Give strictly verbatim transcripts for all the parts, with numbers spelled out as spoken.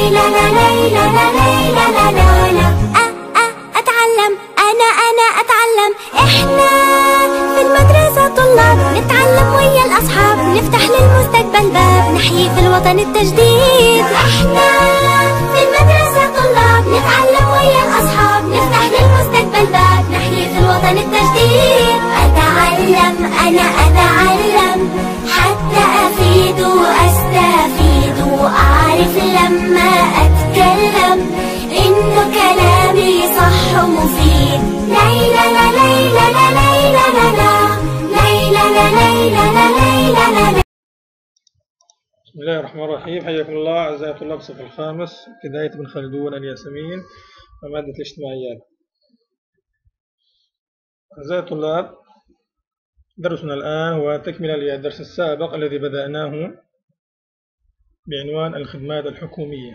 ليلى لا ليلى لا ليلى لا لا لا. أ أ أتعلم أنا أنا أتعلم. إحنا في المدرسة طلاب نتعلم ويا الأصحاب، نفتح للمستقبل باب، نحيي في الوطن التجديد. إحنا في المدرسة طلاب نتعلم ويا الأصحاب، نفتح للمستقبل باب، نحيي في الوطن التجديد. أتعلم أنا أتعلم حتى أفيد وأستفيد، وأعرف لما أتكلم إنه كلامي صح ومفيد. ليلى لا ليلى لا ليلى لا لا ليلى لا ليلى لا ليلى لا. بسم الله الرحمن الرحيم. حياكم الله أعزائي طلاب الصف الخامس بداية ابن خلدون الياسمين ومادة الاجتماعيات. أعزائي الطلاب، درسنا الآن هو تكملة للدرس السابق الذي بدأناه بعنوان الخدمات الحكومية.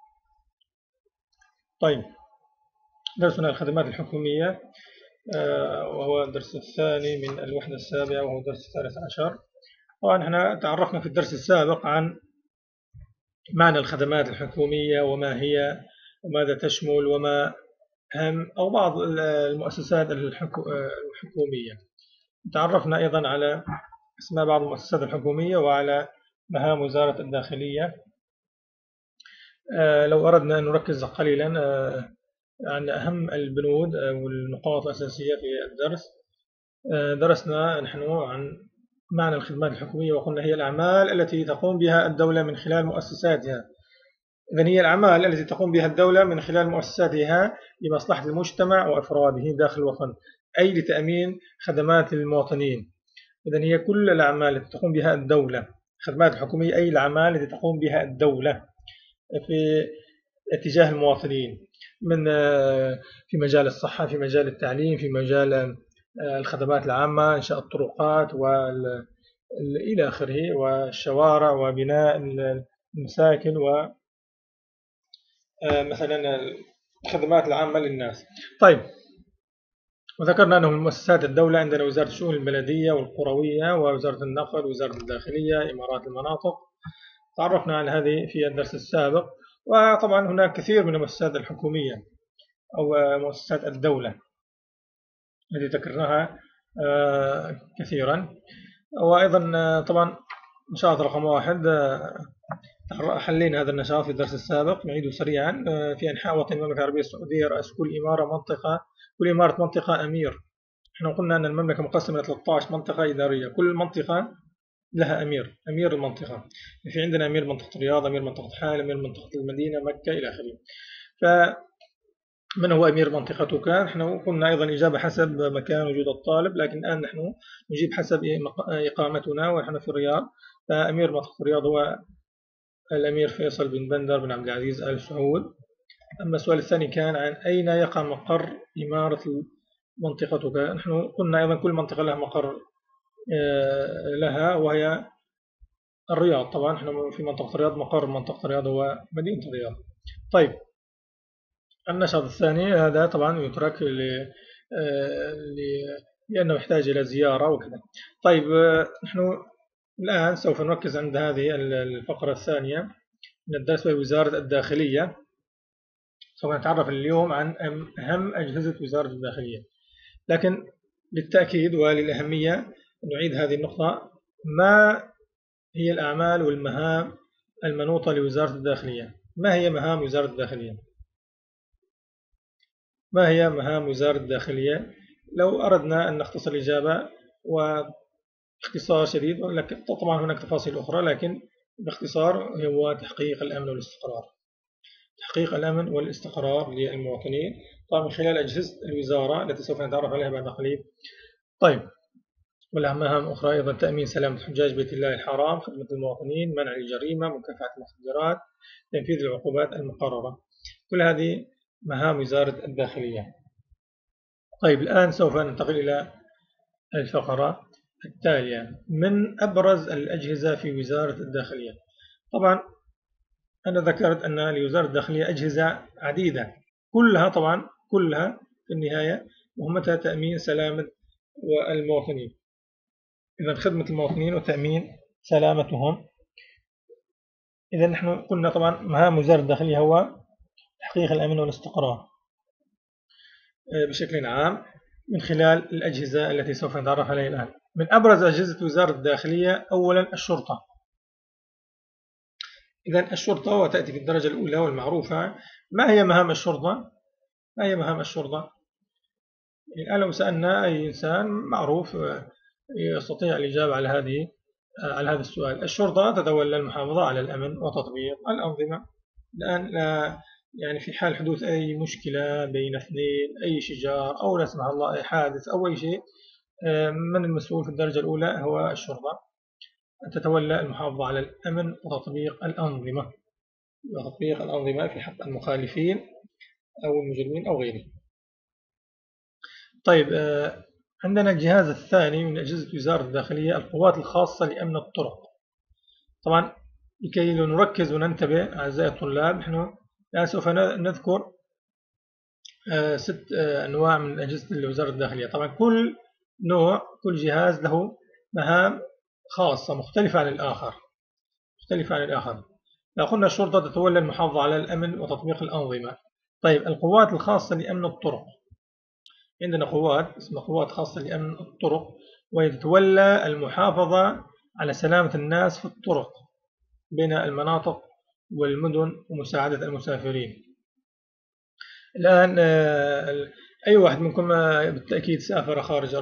طيب، درسنا الخدمات الحكومية وهو الدرس الثاني من الوحدة السابعة وهو الدرس الثالث عشر. طبعا احنا تعرفنا في الدرس السابق عن معنى الخدمات الحكومية وما هي وماذا تشمل وما أهم أو بعض المؤسسات الحكومية. تعرفنا أيضا على اسماء بعض المؤسسات الحكومية وعلى مهام وزارة الداخلية. لو أردنا أن نركز قليلا عن أهم البنود والنقاط الأساسية في الدرس، درسنا نحن عن معنى الخدمات الحكومية وقلنا هي الأعمال التي تقوم بها الدولة من خلال مؤسساتها. إذن هي الأعمال التي تقوم بها الدولة من خلال مؤسساتها لمصلحة المجتمع وأفراده داخل الوطن، أي لتأمين خدمات المواطنين. إذن هي كل الأعمال التي تقوم بها الدولة. خدمات الحكومية أي الأعمال التي تقوم بها الدولة في اتجاه المواطنين، من في مجال الصحة، في مجال التعليم، في مجال الخدمات العامة، إنشاء الطرقات وإلى آخره، والشوارع وبناء المساكن و مثلا الخدمات العامة للناس. طيب، وذكرنا أنه من مؤسسات الدولة عندنا وزارة الشؤون البلدية والقروية ووزارة النقل ووزارة الداخلية إمارات المناطق. تعرفنا عن هذه في الدرس السابق. وطبعا هناك كثير من المؤسسات الحكومية أو مؤسسات الدولة التي ذكرناها كثيرا. وأيضا طبعا نشاط رقم واحد حلينا هذا النشاط في الدرس السابق، نعيده سريعا. في أنحاء وطن المملكة العربية السعودية رأس كل إمارة منطقة كل إمارة منطقة أمير. احنا قلنا أن المملكة مقسمة إلى ثلاثة عشر منطقة إدارية، كل منطقة لها أمير أمير المنطقة. في عندنا أمير منطقة الرياض، أمير منطقة حائل، أمير منطقة المدينة، مكة إلى آخره. فمن هو أمير منطقتك؟ نحن قلنا أيضا إجابة حسب مكان وجود الطالب، لكن الآن نحن نجيب حسب إقامتنا ونحن في الرياض. فأمير منطقة الرياض هو الأمير فيصل بن بندر بن عبد العزيز آل سعود. أما السؤال الثاني كان عن أين يقع مقر إمارة منطقتك؟ نحن قلنا أيضا كل منطقة لها مقر لها وهي الرياض. طبعا نحن في منطقة الرياض مقر منطقة الرياض هو مدينة الرياض. طيب، النشاط الثاني هذا طبعا يترك ل... لأنه يحتاج إلى زيارة وكذا. طيب، نحن الآن سوف نركز عند هذه الفقرة الثانية من الدرس وهي وزارة الداخلية. سوف نتعرف اليوم عن أهم أجهزة وزارة الداخلية، لكن للتأكيد وللأهمية نعيد هذه النقطة. ما هي الأعمال والمهام المنوطة لوزارة الداخلية؟ ما هي مهام وزارة الداخلية؟ ما هي مهام وزارة الداخلية؟ لو أردنا أن نختصر الإجابة واختصار شديد، طبعا هناك تفاصيل أخرى، لكن باختصار هو تحقيق الأمن والاستقرار. تحقيق الأمن والاستقرار للمواطنين طبعا من خلال أجهزة الوزارة التي سوف نتعرف عليها بعد قليل. طيب، ولها مهام أخرى أيضا: تأمين سلامة حجاج بيت الله الحرام، خدمة المواطنين، منع الجريمة، مكافحة المخدرات، تنفيذ العقوبات المقررة. كل هذه مهام وزارة الداخلية. طيب، الآن سوف ننتقل إلى الفقرة التالية: من أبرز الأجهزة في وزارة الداخلية. طبعا أنا ذكرت أن لوزارة الداخلية أجهزة عديدة، كلها طبعا كلها في النهاية مهمتها تأمين سلامة المواطنين. إذا خدمة المواطنين وتأمين سلامتهم. إذا نحن قلنا طبعا مهام وزارة الداخلية هو تحقيق الأمن والاستقرار بشكل عام من خلال الأجهزة التي سوف نتعرف عليها الآن. من أبرز أجهزة وزارة الداخلية أولا الشرطة. إذا الشرطة وتأتي في الدرجة الأولى والمعروفة. ما هي مهام الشرطة؟ ما هي مهام الشرطة؟ الآن لو سألنا أي إنسان معروف يستطيع الإجابة على هذه على هذا السؤال. الشرطة تتولى المحافظة على الأمن وتطبيق الأنظمة. الآن لا يعني في حال حدوث أي مشكلة بين اثنين، أي شجار أو لا سمح الله أي حادث أو أي شيء، من المسؤول في الدرجة الأولى هو الشرطة. تتولى المحافظة على الأمن وتطبيق الأنظمة وتطبيق الأنظمة في حق المخالفين أو المجرمين أو غيره. طيب، عندنا الجهاز الثاني من أجهزة وزارة الداخلية القوات الخاصة لأمن الطرق. طبعا لكي نركز وننتبه أعزائي الطلاب، نحن الآن سوف نذكر ست أنواع من أجهزة وزارة الداخلية. طبعا كل نوع كل جهاز له مهام خاصة مختلفة عن الآخر مختلفة عن الآخر. لو قلنا الشرطة تتولى المحافظة على الأمن وتطبيق الأنظمة. طيب، القوات الخاصة لأمن الطرق، عندنا قوات اسمها قوات خاصة لأمن الطرق، وهي تتولى المحافظة على سلامة الناس في الطرق بين المناطق والمدن ومساعدة المسافرين. الآن أي واحد منكم بالتأكيد سافر خارج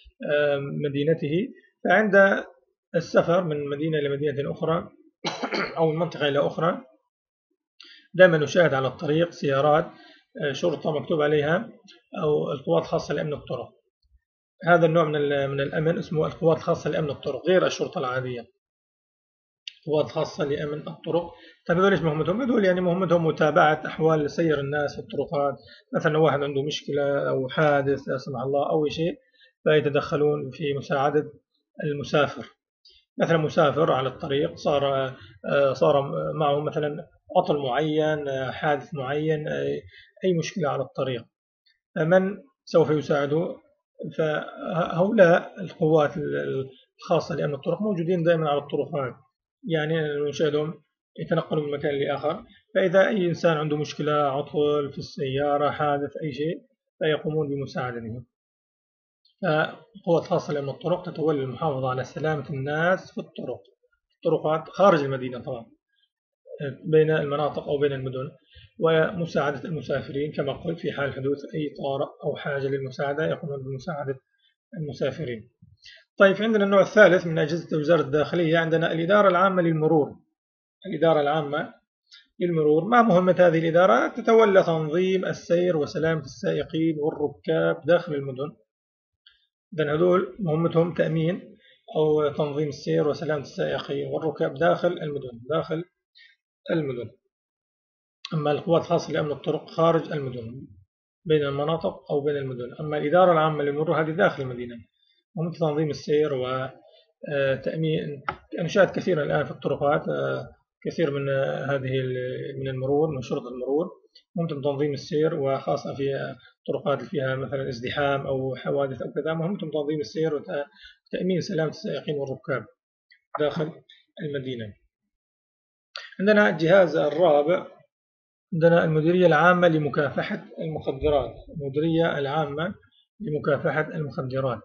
مدينته، فعند السفر من مدينة إلى مدينة أخرى أو من منطقة إلى أخرى دائما نشاهد على الطريق سيارات شرطة مكتوب عليها أو القوات الخاصة لأمن الطرق. هذا النوع من من الأمن اسمه القوات الخاصة لأمن الطرق غير الشرطة العادية. قوات خاصة لأمن الطرق. طيب هذول ايش مهمتهم؟ هذول يعني مهمتهم متابعة أحوال سير الناس في الطرقات. مثلا واحد عنده مشكلة أو حادث لا سمح الله أو شيء، فيتدخلون في مساعدة المسافر. مثلا مسافر على الطريق صار صار معه مثلا عطل معين، حادث معين، أي مشكلة على الطريق، من سوف يساعده؟ فهؤلاء القوات الخاصة لأمن الطرق موجودين دائما على الطرقات، يعني نشاهدهم يتنقلوا من مكان لآخر. فإذا أي إنسان عنده مشكلة، عطل في السيارة، حادث، أي شيء، فيقومون بمساعدته. فالقوات الخاصة لأمن الطرق تتولى المحافظة على سلامة الناس في الطرق الطرقات خارج المدينة طبعا، بين المناطق أو بين المدن، ومساعدة المسافرين كما قلت في حال حدوث أي طارئ أو حاجة للمساعدة يقومون بمساعدة المسافرين. طيب، عندنا النوع الثالث من أجهزة وزارة الداخلية، عندنا الإدارة العامة للمرور. الإدارة العامة للمرور، ما مهمة هذه الإدارة؟ تتولى تنظيم السير وسلامة السائقين والركاب داخل المدن. إذن هذول مهمتهم تأمين أو تنظيم السير وسلامة السائقين والركاب داخل المدن داخل المدن. أما القوات الخاصة لأمن الطرق خارج المدن بين المناطق أو بين المدن. أما الإدارة العامة للمرور هذه داخل المدينة، مهمة تنظيم السير وتأمين. نشاهد كثيرا الآن في الطرقات كثير من هذه من المرور من شرطة المرور مهمة تنظيم السير، وخاصة في طرقات فيها مثلا ازدحام أو حوادث أو كذا، مهمة تنظيم السير وتأمين سلامة السائقين والركاب داخل المدينة. عندنا الجهاز الرابع، عندنا المديرية العامة لمكافحة المخدرات. المديرية العامة لمكافحة المخدرات،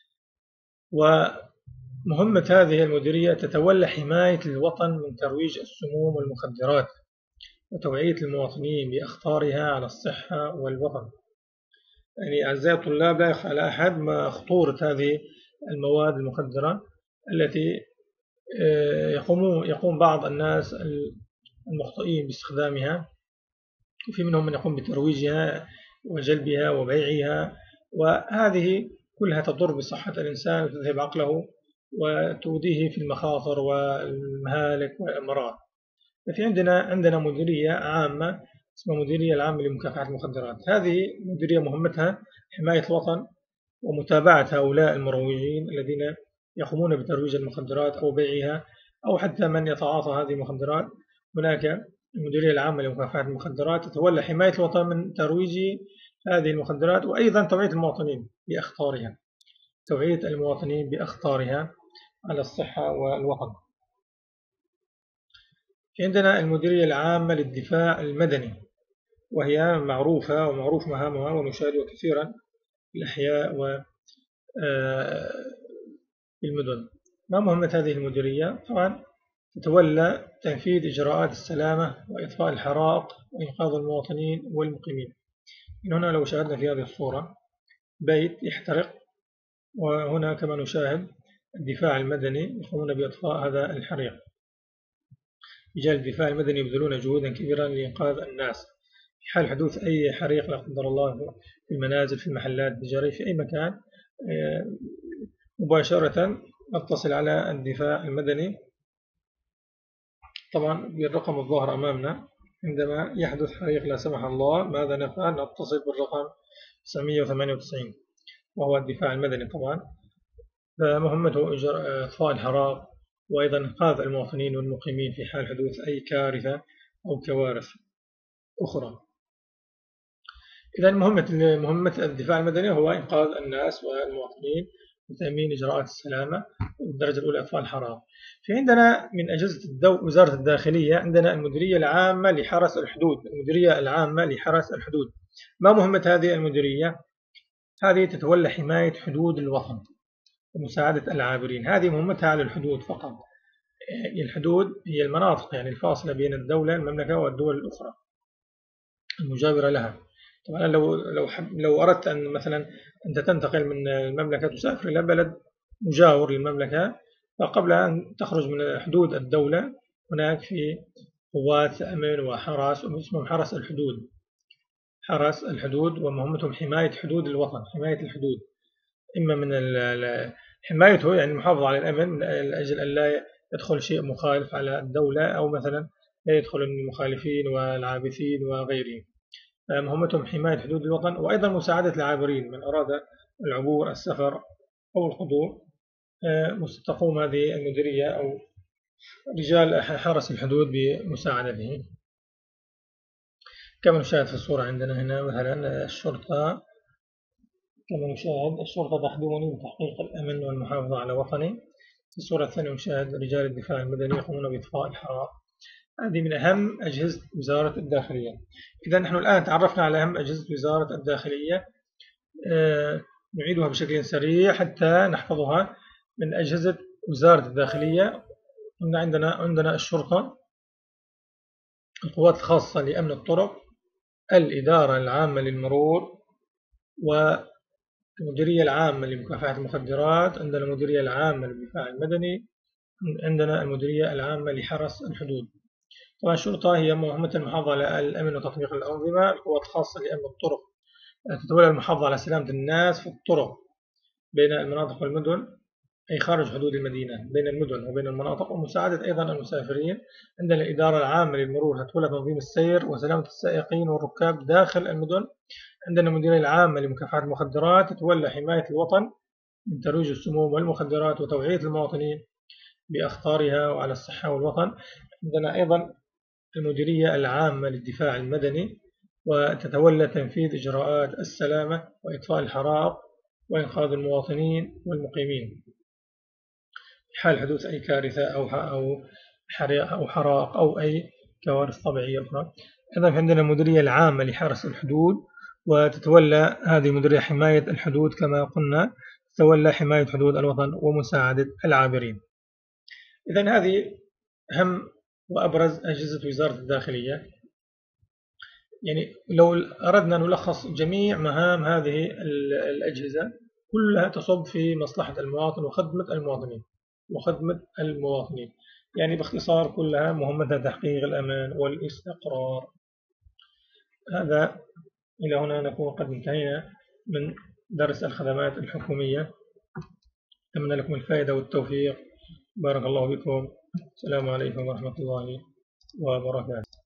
ومهمة هذه المديرية تتولى حماية الوطن من ترويج السموم والمخدرات وتوعية المواطنين بأخطارها على الصحة والوطن. يعني أعزائي الطلاب، لا يخفى على أحد ما خطورة هذه المواد المخدرة التي يقوم يقوم بعض الناس المخطئين باستخدامها، وفي منهم من يقوم بترويجها وجلبها وبيعها، وهذه كلها تضر بصحة الإنسان وتذهب عقله وتوديه في المخاطر والمهالك والأمراض. ففي عندنا عندنا مديرية عامة اسمها مديرية العامة لمكافحة المخدرات. هذه مديرية مهمتها حماية الوطن ومتابعة هؤلاء المروجين الذين يقومون بترويج المخدرات أو بيعها أو حتى من يتعاطى هذه المخدرات. هناك المديرية العامة لمكافحة المخدرات تتولى حماية الوطن من ترويج هذه المخدرات، وأيضا توعية المواطنين بأخطارها توعية المواطنين بأخطارها على الصحة والوطن. عندنا المديرية العامة للدفاع المدني، وهي معروفة ومعروف مهامها ونشاهدها كثيرا في الأحياء والمدن. ما مهمة هذه المديرية؟ طبعا تتولى تنفيذ إجراءات السلامة وإطفاء الحرائق وإنقاذ المواطنين والمقيمين. من هنا لو شاهدنا في هذه الصورة بيت يحترق، وهنا كما نشاهد الدفاع المدني يقومون بإطفاء هذا الحريق. رجال الدفاع المدني يبذلون جهودا كبيرة لإنقاذ الناس في حال حدوث أي حريق لا قدر الله في المنازل، في المحلات التجارية، في أي مكان. مباشرة نتصل على الدفاع المدني. طبعا بالرقم الظاهر أمامنا عندما يحدث حريق لا سمح الله ماذا نفعل؟ نتصل بالرقم تسعمئة وثمانية وتسعين وهو الدفاع المدني. طبعا فمهمته إطفاء الحرائق وأيضا إنقاذ المواطنين والمقيمين في حال حدوث أي كارثة أو كوارث أخرى. إذا مهمة مهمة الدفاع المدني هو إنقاذ الناس والمواطنين وتأمين إجراءات السلامة بالدرجة الأولى إطفاء الحرائق. في عندنا من أجهزة الدو... وزارة الداخلية عندنا المديرية العامة لحرس الحدود. المديرية العامة لحرس الحدود، ما مهمة هذه المديرية؟ هذه تتولى حماية حدود الوطن ومساعدة العابرين. هذه مهمتها على الحدود فقط. الحدود هي المناطق يعني الفاصلة بين الدولة المملكة والدول الأخرى المجاورة لها. طبعا لو لو لو أردت أن مثلا أنت تنتقل من المملكة تسافر إلى بلد مجاور للمملكة، فقبل أن تخرج من حدود الدولة هناك في قوات أمن وحرس اسمهم حرس الحدود. حرس الحدود ومهمتهم حماية حدود الوطن، حماية الحدود، إما من حمايته يعني المحافظة على الأمن من أجل أن لا يدخل شيء مخالف على الدولة، أو مثلا لا يدخل المخالفين والعابثين وغيرهم. مهمتهم حماية حدود الوطن وأيضا مساعدة العابرين من أراد العبور السفر أو الحضور. تقوم هذه المديرية أو رجال حرس الحدود بمساعدتهم. كما نشاهد في الصورة عندنا هنا مثلا الشرطة. كما نشاهد الشرطة تخدمني بتحقيق الأمن والمحافظة على وطني. في الصورة الثانية نشاهد رجال الدفاع المدني يقومون بإطفاء الحرائق. هذه من أهم أجهزة وزارة الداخلية. إذا نحن الآن تعرفنا على أهم أجهزة وزارة الداخلية. آه نعيدها بشكل سريع حتى نحفظها. من أجهزة وزارة الداخلية عندنا عندنا الشرطة، القوات الخاصة لأمن الطرق، الإدارة العامة للمرور، والمديرية العامة لمكافحة المخدرات، عندنا المديرية العامة للدفاع المدني، عندنا المديرية العامة لحرس الحدود. طبعا الشرطة هي مهمة المحافظة على الأمن وتطبيق الأنظمة. القوات الخاصة لأمن الطرق تتولى المحافظة على سلامة الناس في الطرق بين المناطق والمدن، أي خارج حدود المدينة بين المدن وبين المناطق، ومساعدة أيضا المسافرين. عندنا الإدارة العامة للمرور تتولى تنظيم السير وسلامة السائقين والركاب داخل المدن. عندنا المديرية العامة لمكافحة المخدرات تتولى حماية الوطن من ترويج السموم والمخدرات وتوعية المواطنين بأخطارها وعلى الصحة والوطن. عندنا أيضا المديرية العامة للدفاع المدني وتتولى تنفيذ إجراءات السلامة وإطفاء الحرائق وإنقاذ المواطنين والمقيمين في حال حدوث أي كارثة أو أو حريق أو حرائق أو أي كوارث طبيعية أخرى. أيضا عندنا المديرية العامة لحرس الحدود وتتولى هذه المديرية حماية الحدود كما قلنا، تتولى حماية حدود الوطن ومساعدة العابرين. إذن هذه أهم وأبرز أجهزة وزارة الداخلية. يعني لو أردنا أن نلخص جميع مهام هذه الأجهزة كلها تصب في مصلحة المواطن وخدمة المواطنين وخدمة المواطنين يعني باختصار كلها مهمتها تحقيق الأمان والاستقرار. هذا إلى هنا نكون قد انتهينا من درس الخدمات الحكومية. أتمنى لكم الفائدة والتوفيق. بارك الله بكم. السلام عليكم ورحمة الله وبركاته.